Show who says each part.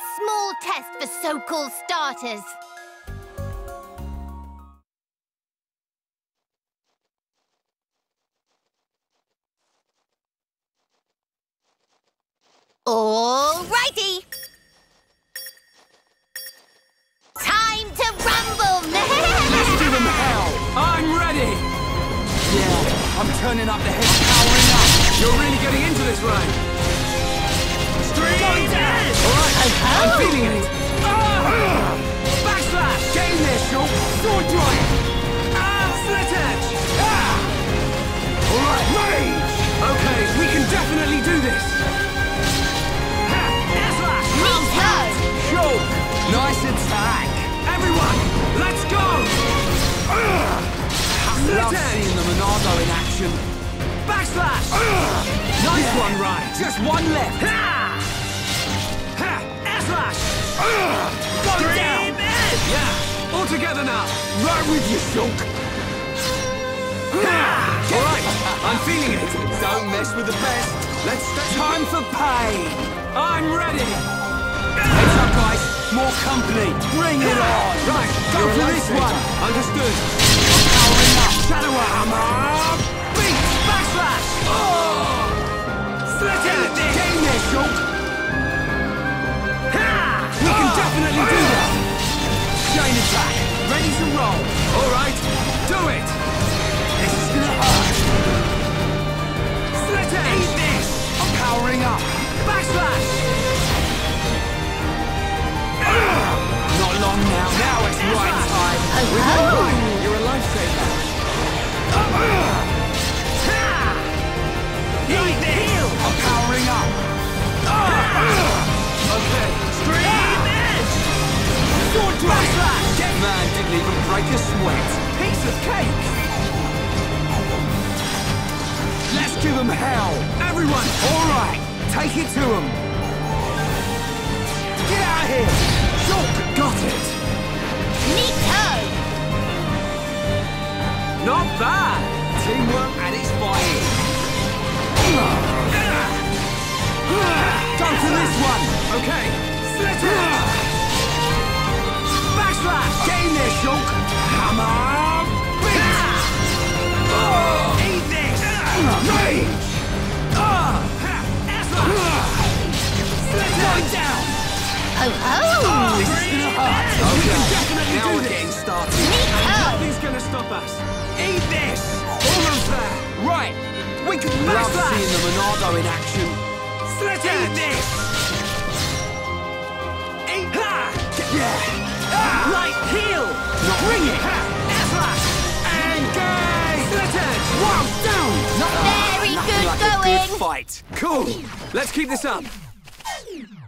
Speaker 1: small test for so-called starters. Alrighty! Time to rumble!
Speaker 2: Let's give them hell! I'm ready! Yeah, I'm turning up the head, powering up! You're really getting into this, right? Stream! Alright, I'm feeling it! Backslash! Get in there, Shulk! Sword drive! Slit edge! Alright, rage! Okay, we can definitely do this! Shulk! Nice attack! Everyone, let's go! Love seeing the Monado in action. Backslash! Nice one, Ryan. Just one left. Air-slash! Go down! Yeah, all together now. Right with you, Shulk. Alright, I'm feeling it. Don't mess with the best. Let's time for pain. I'm ready. Heads up, guys. More company. Bring it on. Right, go for this one. Understood. Powering up. Shadow armor. Beat. Backslash. Slit it. Get in there, Shulk. We can definitely do this. Chain attack. Ready to roll. All right. Do it. This is gonna hurt. Slit it. Eat this. I'm powering up. Backslash. Not long now. Now it's right time. We're right. You're a lifesaver. Heal. I'm powering up. Okay. Stream edge. Sword backslash. Man didn't even break a sweat. Piece of cake. Let's give them hell. Everyone. All right. Take it to them. Get out of here. Shulk, got it!
Speaker 1: Neato!
Speaker 2: Not bad! Teamwork at its finest. Go for this one! Okay, slit it! Backslash! Get in there, Shulk! Hammer! Beat! Eat this! Rage! Slit it down!
Speaker 1: Ho ho!
Speaker 2: This is gonna hurt! We can definitely do this! Getting started. Nothing's gonna stop us! Eat this! Almost there! Right! We can love seeing the Monado in action! Slit it! Eat this! Eat that! Yeah! Right heel! Bring it! Air-slash! Engage! Slit it! Wow! Down!
Speaker 1: Very good
Speaker 2: like
Speaker 1: going!
Speaker 2: A good fight! Cool! Let's keep this up!